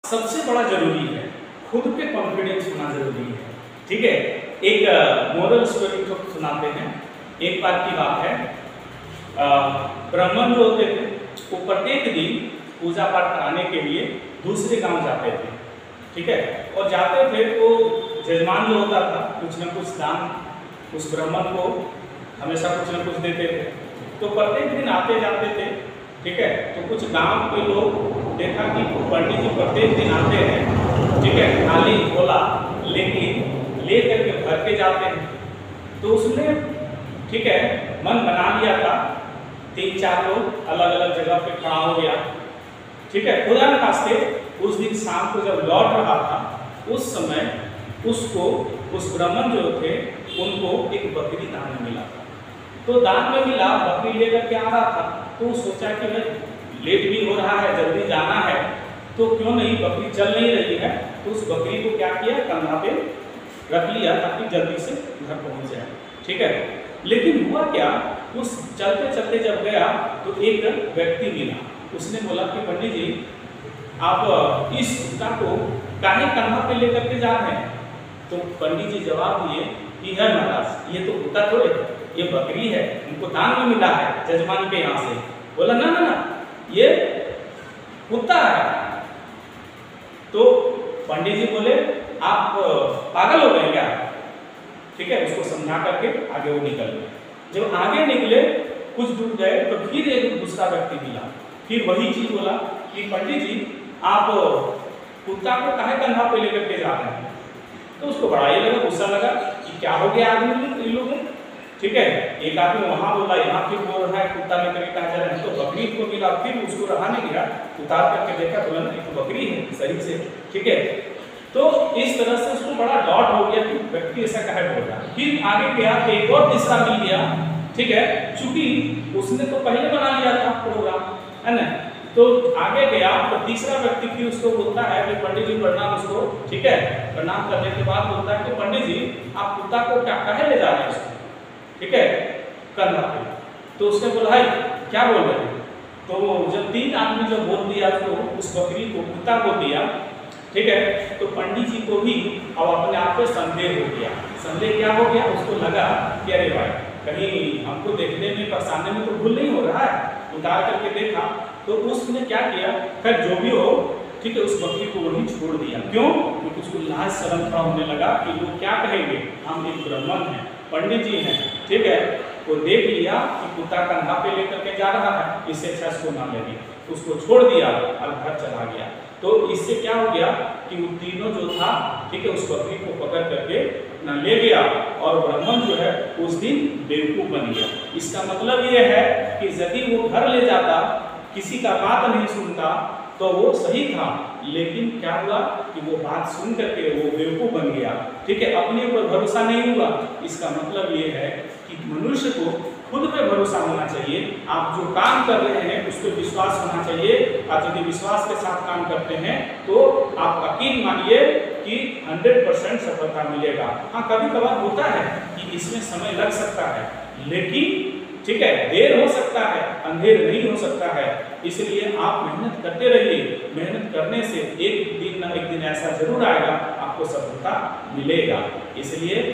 सबसे बड़ा जरूरी है खुद पे कॉन्फिडेंस होना जरूरी है। ठीक है, एक मोरल स्टोरी को सुनाते हैं। एक बार की बात है, ब्राह्मण जो होते थे वो प्रत्येक दिन पूजा पाठ कराने के लिए दूसरे गांव जाते थे। ठीक है, और जाते थे तो जजमान जो होता था कुछ न कुछ दान उस ब्राह्मण को हमेशा कुछ न कुछ देते थे। तो प्रत्येक दिन आते जाते थे। ठीक है, तो कुछ गांव के लोग देखा कि पंडित जी प्रत्येक दिन आते हैं, ठीक है, थाली खोला लेकिन ले करके भर के जाते हैं। तो उसने ठीक है मन बना लिया था, 3-4 लोग अलग अलग जगह पे खड़ा हो गया। ठीक है, खुदा न खास्ते उस दिन शाम को जब लौट रहा था उस समय उसको उस ब्राह्मण जो थे उनको एक बकरी दान में मिला था। तो दान में मिला, बकरी लेकर के आ रहा था। तो सोचा कि भाई लेट भी हो रहा है, जल्दी जाना है, तो क्यों नहीं, बकरी चल नहीं रही है, तो उस बकरी को क्या किया, कंधा पे रख लिया ताकि जल्दी से घर पहुंच जाए। ठीक है, लेकिन हुआ क्या, उस चलते चलते जब गया तो एक व्यक्ति मिला। उसने बोला कि पंडित जी आप इस कुत्ता को काहे कंधा पे लेकर के जा रहे हैं? तो पंडित जी जवाब दिए कि है महाराज, ये तो कुत्ता थोड़े, ये बकरी है, उनको दान में मिला है जजमान के यहाँ से। बोला ना ना ना, ये कुत्ता है। तो पंडित जी बोले आप पागल हो गए क्या? ठीक है, उसको समझा करके आगे वो निकल गए। जब आगे निकले कुछ दूर गए तो फिर एक दूसरा व्यक्ति मिला, फिर वही चीज बोला कि पंडित जी आप कुत्ता को काहे कंधा पे लेकर के जा रहे हैं? तो उसको बड़ा ही लगा, गुस्सा लगा कि क्या हो गया आदमी इन लोगों। ठीक है, एक आदमी वहां बोला, यहाँ फिर बोल रहा है कुत्ता लेकर के कहा जा रहा है। तो बकरी को मिला, फिर उसको रहा नहीं गया, उतार करके देखा, बोला नहीं तो बकरी है सही से। ठीक है, तो इस तरह से उसको बड़ा डाउट हो गया कि व्यक्ति ऐसा कहे बोल रहा है। फिर आगे गया तो एक और तीसरा मिल गया। ठीक है, चूंकि उसने तो पहले बना लिया था प्रोग्राम, है ना, तो आगे गया तो तीसरा व्यक्ति फिर उसको बोलता है कि पंडित जी प्रणाम उसको। ठीक है, प्रणाम करने के बाद बोलता है कि पंडित जी आप कुत्ता को क्या कहे ले जा रहे हैं उसको? ठीक है, कंधा पे। तो उसने बोला है क्या बोल रहे हैं? तो जब 3 आदमी जब बोल दिया तो उस बकरी को कुत्ता को दिया। ठीक है, तो पंडित जी को भी अब अपने आप पे संदेह हो गया। संदेह क्या हो गया, उसको लगा कि अरे भाई कहीं हमको देखने में पहचानने में तो भूल नहीं हो रहा है। उतार करके देखा तो उसने क्या किया, खैर जो भी हो, ठीक है, उस बकरी को वहीं छोड़ दिया। क्यों? क्योंकि उसको लाज शर्म का होने लगा कि लोग क्या कहेंगे, हम एक ब्राह्मण हैं, पंडित जी हैं। ठीक है, वो देख लिया कि कुत्ता कंधा पे लेकर के जा रहा है, इससे अच्छा इसको ना लगे, उसको छोड़ दिया और घर चला गया। तो इससे क्या हो गया कि वो तीनों जो था, ठीक है, उस बकरी को पकड़ करके ना ले गया और ब्राह्मण जो है उस दिन बेवकूफ बन गया। इसका मतलब ये है कि यदि वो घर ले जाता, किसी का बात नहीं सुनता, तो वो सही था, लेकिन क्या हुआ कि वो बात सुन करके वो बेवकूफ बन गया। ठीक है, अपने ऊपर भरोसा नहीं हुआ। इसका मतलब ये है कि मनुष्य को खुद पे भरोसा होना चाहिए। आप जो काम कर रहे हैं उस पर विश्वास होना चाहिए, और यदि विश्वास के साथ काम करते हैं तो आप यकीन मानिए कि 100% सफलता मिलेगा। हाँ, कभी कभार होता है कि इसमें समय लग सकता है, लेकिन ठीक है, देर हो सकता है, अंधेर नहीं हो सकता है। इसलिए आप मेहनत करते रहिए। मेहनत करने से एक दिन ना एक दिन ऐसा जरूर आएगा, आपको सफलता मिलेगा। इसलिए